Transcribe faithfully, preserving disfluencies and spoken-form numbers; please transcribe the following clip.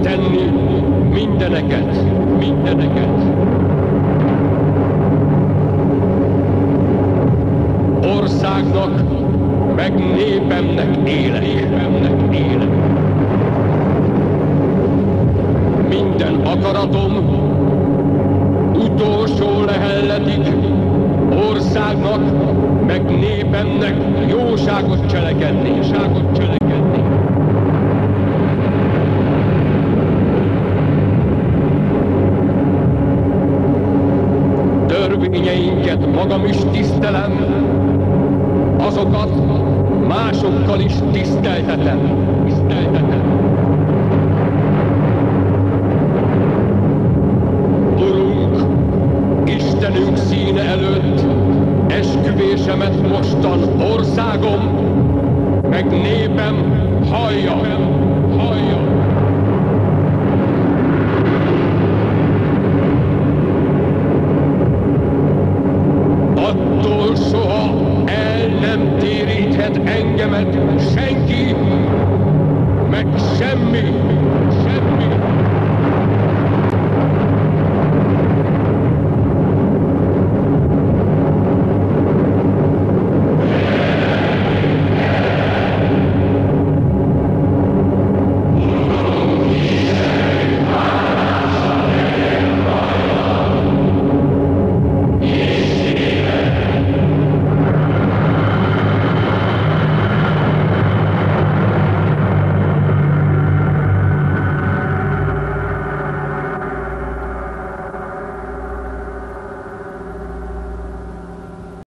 tenni mindeneket, mindeneket. Országnak, meg népemnek élek, népemnek élek. Minden akaratom utolsó lehelletig országnak, meg népemnek jóságot cselekedni, jóságot cselekedni. Törvényeinket magam is tisztelem, azokat másokkal is tiszteltetem, tiszteltetem. Urunk, Istenünk színe előtt esküvésemet mostan országom, meg népem hallja.